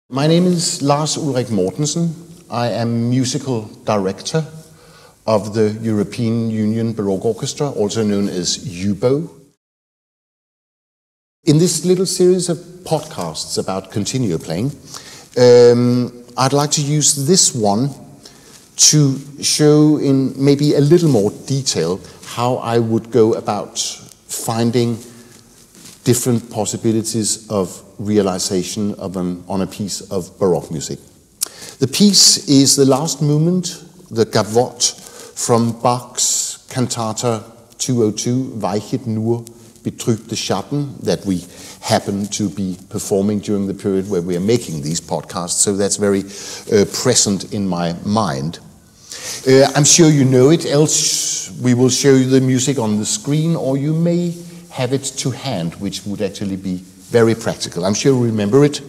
My name is Lars Ulrik Mortensen. I am musical director of the European Union Baroque Orchestra, also known as UBO. In this little series of podcasts about continuo playing, I'd like to use this one to show in maybe a little more detail how I would go about finding different possibilities of realization on a piece of Baroque music. The piece is the last movement, the Gavotte from Bach's Cantata 202, Weichet nur betrübte Schatten, that we happen to be performing during the period where we are making these podcasts, so that's very present in my mind. I'm sure you know it, else we will show you the music on the screen, or you may have it to hand, which would actually be very practical. I'm sure you remember it.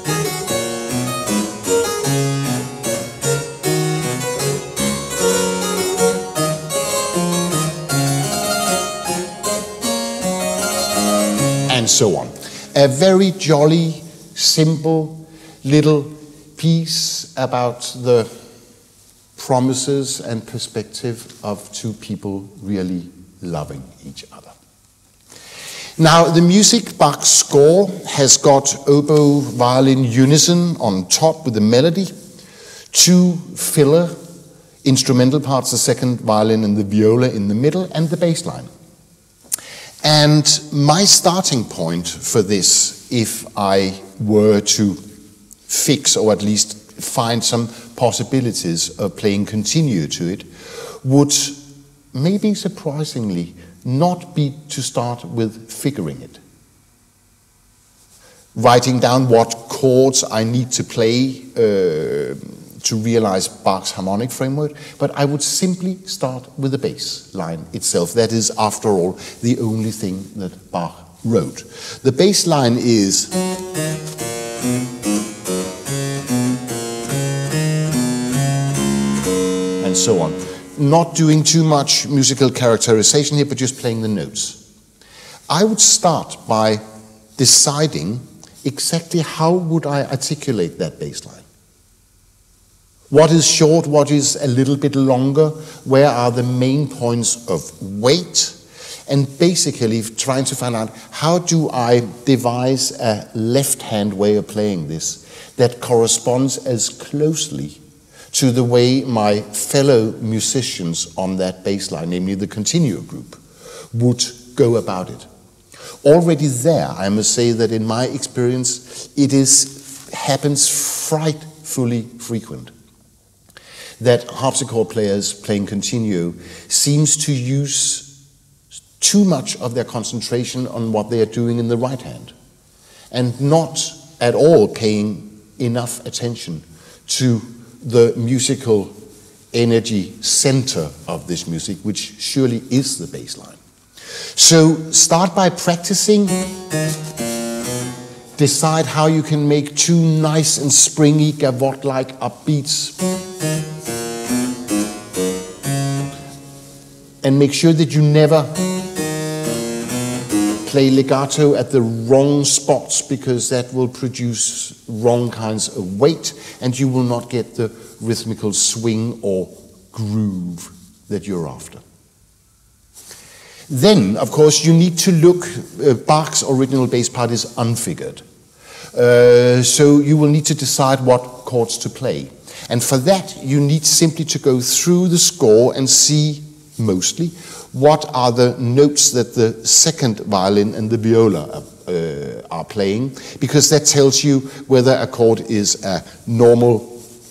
And so on. A very jolly, simple little piece about the promises and perspective of two people really loving each other. Now, the music Bach's score has got oboe, violin, unison on top with the melody, two filler instrumental parts, the second violin and the viola in the middle, and the bass line. And my starting point for this, if I were to fix or at least find some possibilities of playing continuo to it, would maybe surprisingly not be to start with figuring it. Writing down what chords I need to play to realize Bach's harmonic framework, but I would simply start with the bass line itself. That is, after all, the only thing that Bach wrote. The bass line is and so on. Not doing too much musical characterization here, but just playing the notes. I would start by deciding exactly how would I articulate that bass line. What is short, what is a little bit longer, where are the main points of weight, and basically trying to find out how do I devise a left-hand way of playing this that corresponds as closely to the way my fellow musicians on that bass line, namely the continuo group, would go about it. Already there, I must say that in my experience, happens frightfully frequent that harpsichord players playing continuo seems to use too much of their concentration on what they are doing in the right hand, and not at all paying enough attention to the musical energy center of this music, which surely is the bass line. So start by practicing. Decide how you can make two nice and springy gavotte-like upbeats. And make sure that you never play legato at the wrong spots, because that will produce wrong kinds of weight and you will not get the rhythmical swing or groove that you're after. Then, of course, you need to look, Bach's original bass part is unfigured. So you will need to decide what chords to play. And for that, you need simply to go through the score and see, mostly, what are the notes that the second violin and the viola are playing, because that tells you whether a chord is a normal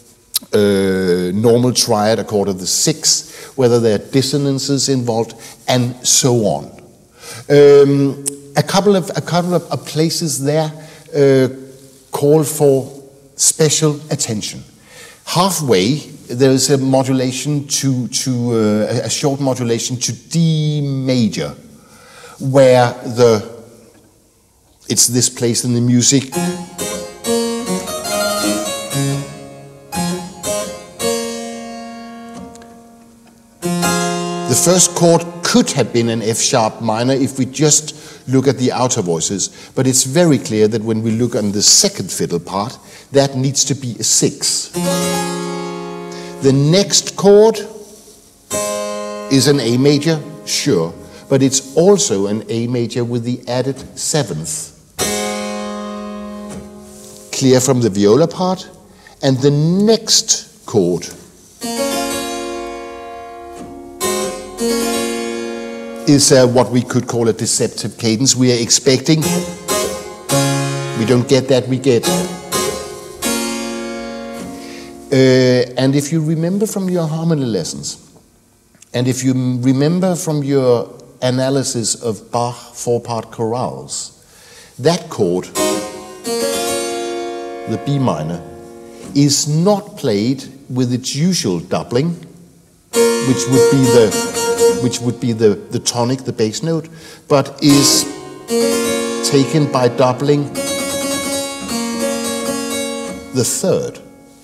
triad, a chord of the sixth, whether there are dissonances involved, and so on. A couple of places there call for special attention. Halfway, there is a modulation a short modulation to D major, where it's this place in the music. The first chord could have been an F sharp minor if we just look at the outer voices, but it's very clear that when we look on the second fiddle part, that needs to be a 6. The next chord is an A major, sure, but it's also an A major with the added 7th. Clear from the viola part, and the next chord is what we could call a deceptive cadence. We are expecting, we don't get that, we get. And if you remember from your harmony lessons, and if you remember from your analysis of Bach 4-part chorales, that chord, the B minor, is not played with its usual doubling, which would be the tonic, the bass note, but is taken by doubling the third.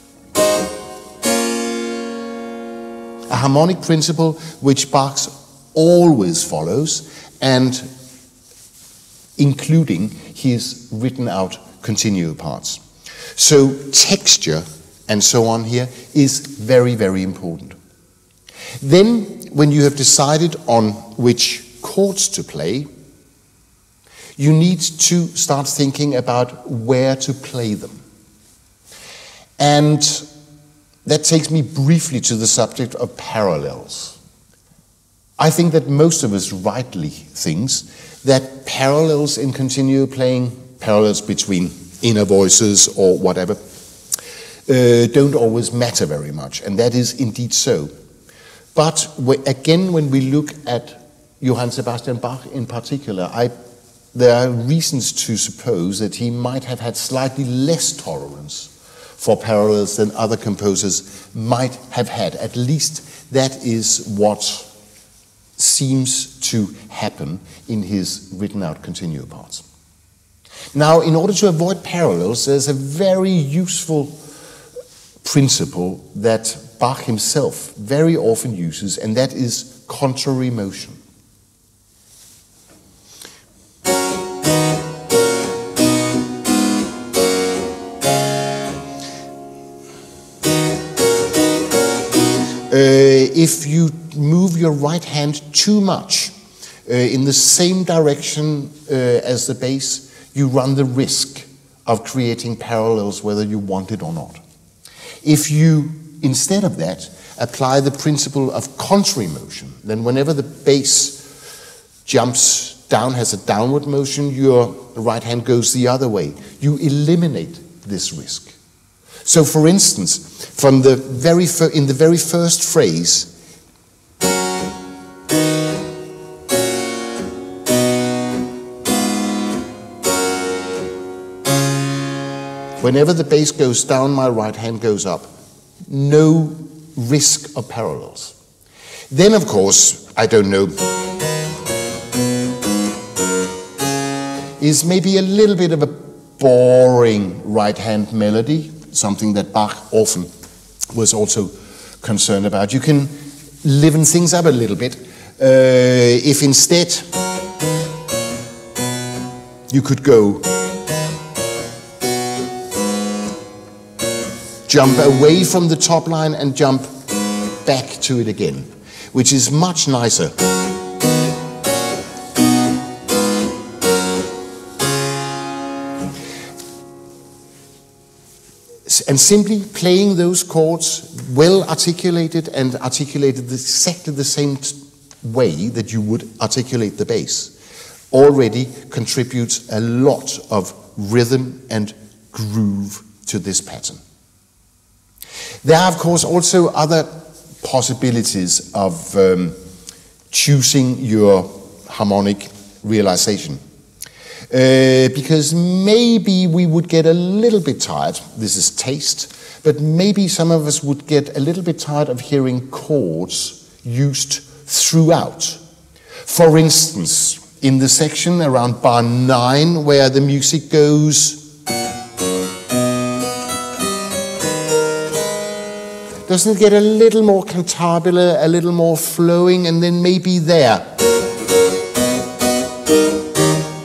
A harmonic principle which Bach always follows, and including his written out continuo parts. So texture and so on here is very, very important. Then, when you have decided on which chords to play, you need to start thinking about where to play them. And that takes me briefly to the subject of parallels. I think that most of us rightly thinks that parallels in continuo playing, parallels between inner voices or whatever, don't always matter very much, and that is indeed so. But again, when we look at Johann Sebastian Bach in particular, there are reasons to suppose that he might have had slightly less tolerance for parallels than other composers might have had. At least that is what seems to happen in his written out continuo parts. Now, in order to avoid parallels, there's a very useful principle that Bach himself very often uses, and that is contrary motion. If you move your right hand too much in the same direction as the bass, you run the risk of creating parallels whether you want it or not. If you, instead of that, apply the principle of contrary motion, then whenever the bass jumps down, has a downward motion, your right hand goes the other way. You eliminate this risk. So, for instance, from the in the very first phrase, whenever the bass goes down, my right hand goes up. No risk of parallels. Then, of course, I don't know, is maybe a little bit of a boring right-hand melody, something that Bach often was also concerned about. You can liven things up a little bit. If instead you could go jump away from the top line and jump back to it again, which is much nicer. And simply playing those chords well articulated and articulated exactly the same way that you would articulate the bass already contributes a lot of rhythm and groove to this pattern. There are, of course, also other possibilities of choosing your harmonic realization. Because maybe we would get a little bit tired, this is taste, but maybe some of us would get a little bit tired of hearing chords used throughout. For instance, in the section around bar 9 where the music goes, doesn't it get a little more cantabile, a little more flowing, and then maybe there.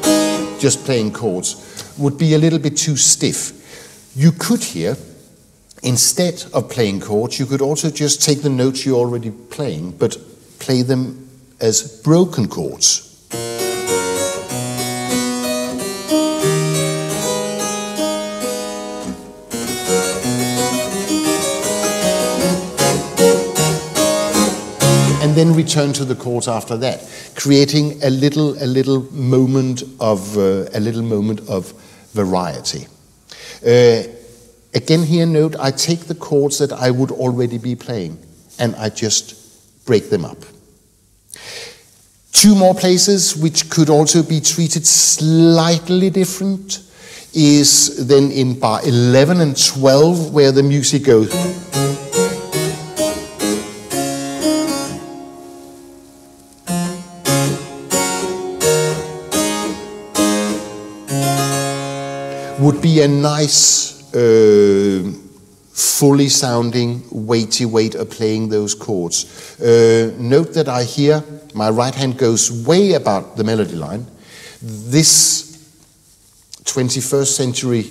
just playing chords would be a little bit too stiff. You could here, instead of playing chords, you could also just take the notes you're already playing, but play them as broken chords. And then return to the chords after that, creating a little moment of variety. Again, here note, I take the chords that I would already be playing and I just break them up. Two more places which could also be treated slightly different is then in bar 11 and 12, where the music goes. Would be a nice, fully sounding, weighty way of playing those chords. Note that I hear my right hand goes way about the melody line. This 21st century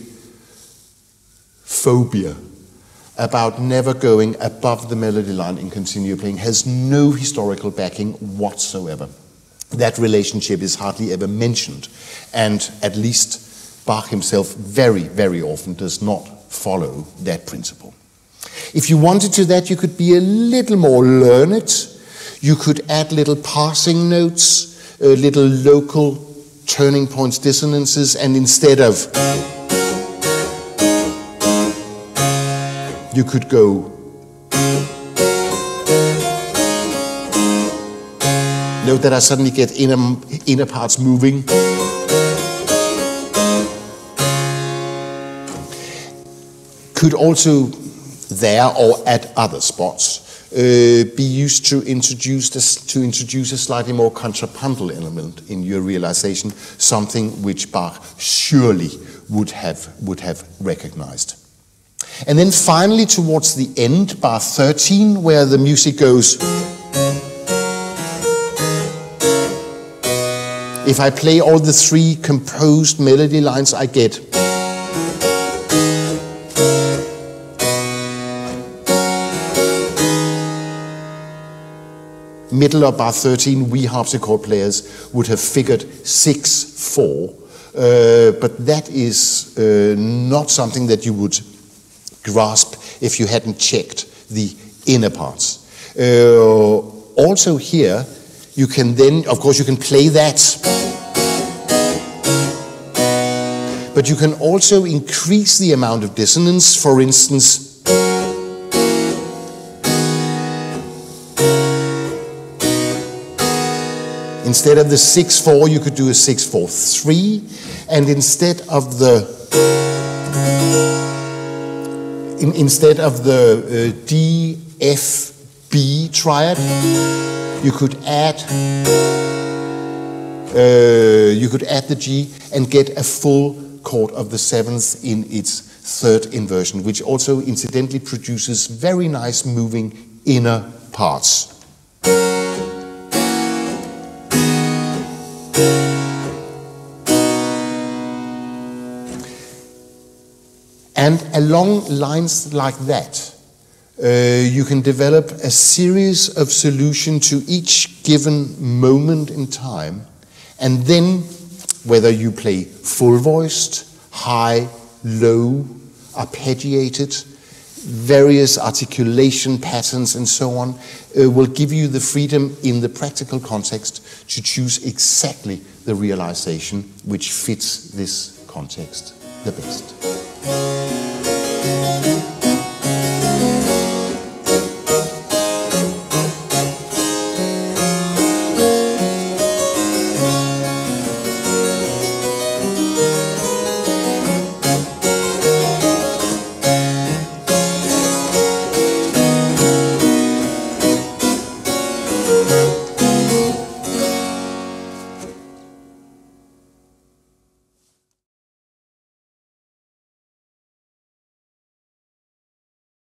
phobia about never going above the melody line in continuo playing has no historical backing whatsoever. That relationship is hardly ever mentioned, and at least Bach himself very, very often does not follow that principle. If you wanted to that, you could be a little more learned. You could add little passing notes, little local turning points, dissonances, and instead of, you could go. Note that I suddenly get inner parts moving. Could also there or at other spots be used to introduce a slightly more contrapuntal element in your realization, something which Bach surely would have recognized. And then finally towards the end, bar 13, where the music goes. If I play all the three composed melody lines, I get. Middle of bar 13, we harpsichord players would have figured 6/4, but that is not something that you would grasp if you hadn't checked the inner parts. Also here, you can then, of course, you can play that, but you can also increase the amount of dissonance. For instance, instead of the 6/4, you could do a 6/4-3, and instead of the D, F, B triad, you could add the G and get a full chord of the seventh in its third inversion, which also incidentally produces very nice moving inner parts. And along lines like that, you can develop a series of solutions to each given moment in time, and then whether you play full-voiced, high, low, arpeggiated, various articulation patterns and so on, will give you the freedom in the practical context to choose exactly the realization which fits this context the best.